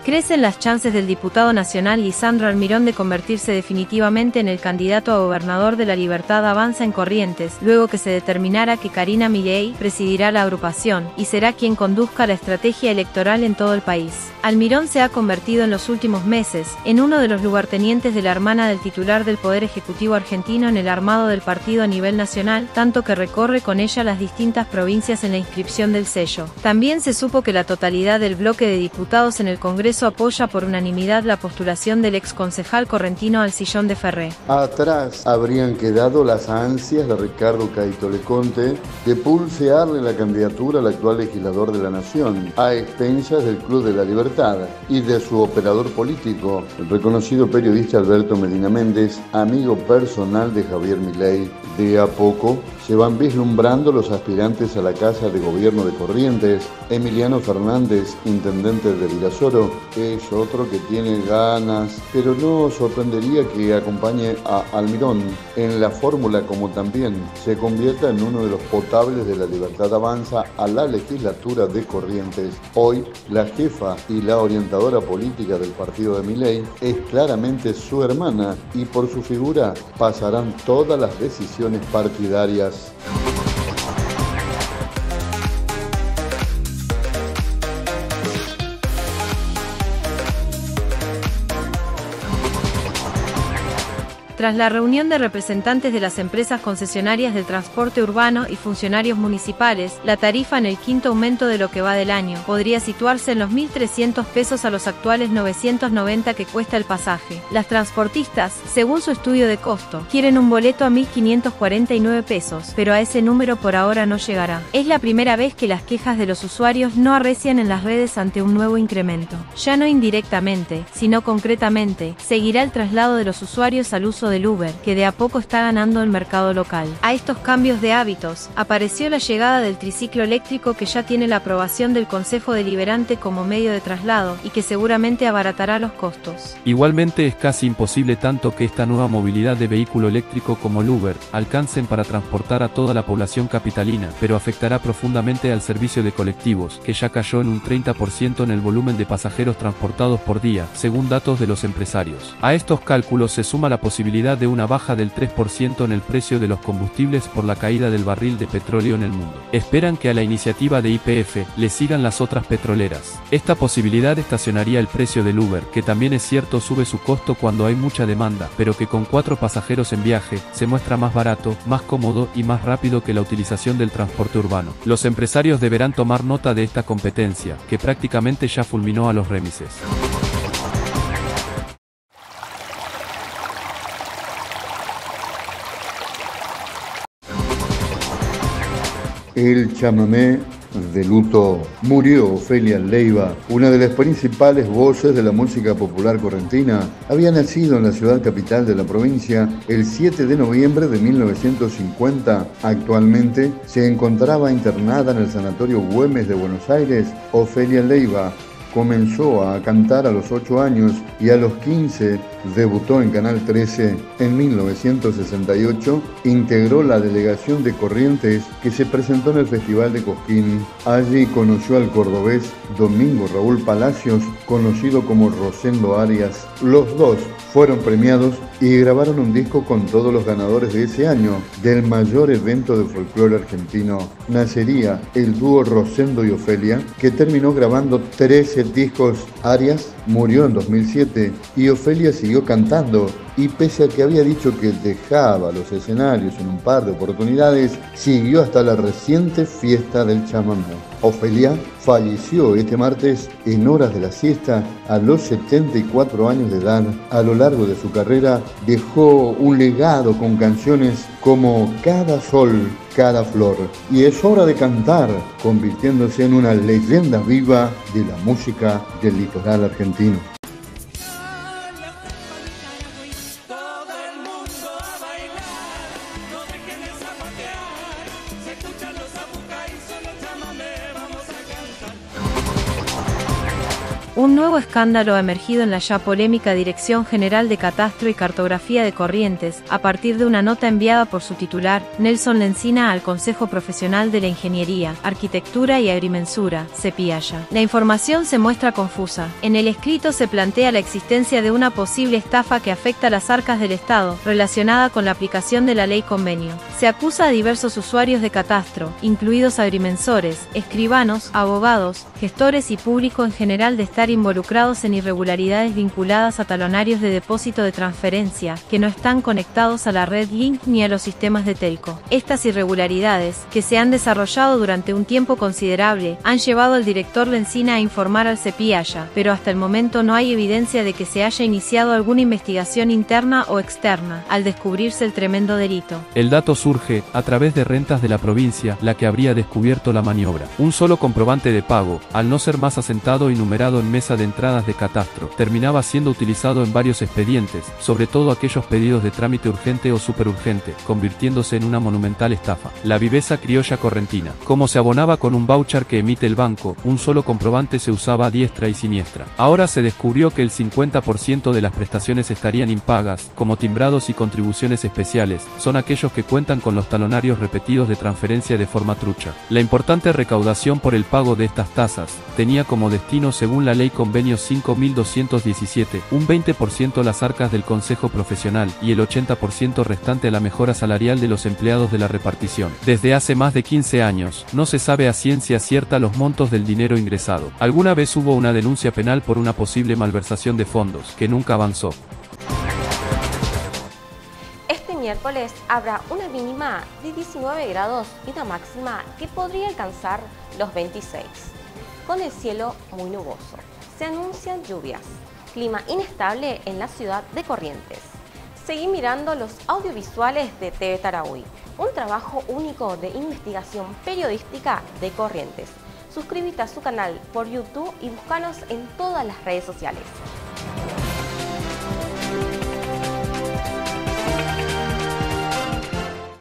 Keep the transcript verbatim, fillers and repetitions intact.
Crecen las chances del diputado nacional Lisandro Almirón de convertirse definitivamente en el candidato a gobernador de La Libertad Avanza en Corrientes, luego que se determinara que Karina Milei presidirá la agrupación y será quien conduzca la estrategia electoral en todo el país. Almirón se ha convertido en los últimos meses en uno de los lugartenientes de la hermana del titular del Poder Ejecutivo argentino en el armado del partido a nivel nacional, tanto que recorre con ella las distintas provincias en la inscripción del sello. También se supo que la totalidad del bloque de diputados en el Congreso apoya por unanimidad la postulación del exconcejal correntino al sillón de Ferré. Atrás habrían quedado las ansias de Ricardo Caito Leconte de pulsearle la candidatura al actual legislador de la Nación, a expensas del Club de la Libertad y de su operador político, el reconocido periodista Alberto Medina Méndez, amigo personal de Javier Milei. De a poco se van vislumbrando los aspirantes a la Casa de Gobierno de Corrientes. Emiliano Fernández, intendente de Virasoro, es otro que tiene ganas, pero no sorprendería que acompañe a Almirón en la fórmula, como también se convierta en uno de los potables de La Libertad Avanza a la legislatura de Corrientes. Hoy, la jefa y la orientadora política del partido de Milei es claramente su hermana y por su figura pasarán todas las decisiones partidarias. Tras la reunión de representantes de las empresas concesionarias del transporte urbano y funcionarios municipales, la tarifa en el quinto aumento de lo que va del año podría situarse en los mil trescientos pesos a los actuales novecientos noventa que cuesta el pasaje. Las transportistas, según su estudio de costo, quieren un boleto a mil quinientos cuarenta y nueve pesos, pero a ese número por ahora no llegará. Es la primera vez que las quejas de los usuarios no arrecian en las redes ante un nuevo incremento. Ya no indirectamente, sino concretamente, seguirá el traslado de los usuarios al uso del Uber, que de a poco está ganando el mercado local. A estos cambios de hábitos, apareció la llegada del triciclo eléctrico que ya tiene la aprobación del Consejo Deliberante como medio de traslado y que seguramente abaratará los costos. Igualmente es casi imposible tanto que esta nueva movilidad de vehículo eléctrico como el Uber alcancen para transportar a toda la población capitalina, pero afectará profundamente al servicio de colectivos, que ya cayó en un treinta por ciento en el volumen de pasajeros transportados por día, según datos de los empresarios. A estos cálculos se suma la posibilidad de una baja del tres por ciento en el precio de los combustibles por la caída del barril de petróleo en el mundo. Esperan que a la iniciativa de Y P F le sigan las otras petroleras. Esta posibilidad estacionaría el precio del Uber, que también es cierto sube su costo cuando hay mucha demanda, pero que con cuatro pasajeros en viaje, se muestra más barato, más cómodo y más rápido que la utilización del transporte urbano. Los empresarios deberán tomar nota de esta competencia, que prácticamente ya fulminó a los remises. El chamamé de luto. Murió Ofelia Leiva, una de las principales voces de la música popular correntina. Había nacido en la ciudad capital de la provincia el siete de noviembre de mil novecientos cincuenta. Actualmente se encontraba internada en el Sanatorio Güemes de Buenos Aires. Ofelia Leiva comenzó a cantar a los ocho años y a los quince debutó en Canal trece. En mil novecientos sesenta y ocho integró la delegación de Corrientes que se presentó en el Festival de Cosquín. Allí conoció al cordobés Domingo Raúl Palacios, conocido como Rosendo Arias. Los dos fueron premiados y grabaron un disco con todos los ganadores de ese año del mayor evento de folclore argentino. Nacería el dúo Rosendo y Ofelia, que terminó grabando trece discos. Arias murió en dos mil siete y Ofelia siguió cantando, y pese a que había dicho que dejaba los escenarios en un par de oportunidades, siguió hasta la reciente fiesta del chamamé. Ofelia falleció este martes en horas de la siesta a los setenta y cuatro años de edad. A lo largo de su carrera dejó un legado con canciones como Cada Sol, Cada Flor, y es hora de cantar, convirtiéndose en una leyenda viva de la música del litoral argentino. Un nuevo escándalo ha emergido en la ya polémica Dirección General de Catastro y Cartografía de Corrientes, a partir de una nota enviada por su titular, Nelson Lencina, al Consejo Profesional de la Ingeniería, Arquitectura y Agrimensura, CEPIAYA. La información se muestra confusa. En el escrito se plantea la existencia de una posible estafa que afecta a las arcas del Estado, relacionada con la aplicación de la ley convenio. Se acusa a diversos usuarios de catastro, incluidos agrimensores, escribanos, abogados, gestores y público en general, de estar involucrados en irregularidades vinculadas a talonarios de depósito de transferencia, que no están conectados a la red Link ni a los sistemas de telco. Estas irregularidades, que se han desarrollado durante un tiempo considerable, han llevado al director Lencina a informar al CEPIAYA, pero hasta el momento no hay evidencia de que se haya iniciado alguna investigación interna o externa, al descubrirse el tremendo delito. El dato surge, a través de Rentas de la provincia, la que habría descubierto la maniobra. Un solo comprobante de pago, al no ser más asentado y numerado en mesa de entradas de catastro, terminaba siendo utilizado en varios expedientes, sobre todo aquellos pedidos de trámite urgente o superurgente, convirtiéndose en una monumental estafa. La viveza criolla correntina. Como se abonaba con un voucher que emite el banco, un solo comprobante se usaba a diestra y siniestra. Ahora se descubrió que el cincuenta por ciento de las prestaciones estarían impagas, como timbrados y contribuciones especiales, son aquellos que cuentan con los talonarios repetidos de transferencia de forma trucha. La importante recaudación por el pago de estas tasas tenía como destino, según la Ley Convenio cinco mil doscientos diecisiete, un veinte por ciento a las arcas del Consejo Profesional y el ochenta por ciento restante a la mejora salarial de los empleados de la repartición. Desde hace más de quince años, no se sabe a ciencia cierta los montos del dinero ingresado. Alguna vez hubo una denuncia penal por una posible malversación de fondos, que nunca avanzó. Este miércoles habrá una mínima de diecinueve grados y una máxima que podría alcanzar los veintiséis, con el cielo muy nuboso. Se anuncian lluvias, clima inestable en la ciudad de Corrientes. Seguí mirando los audiovisuales de T V Tarahui, un trabajo único de investigación periodística de Corrientes. Suscríbete a su canal por YouTube y búscanos en todas las redes sociales.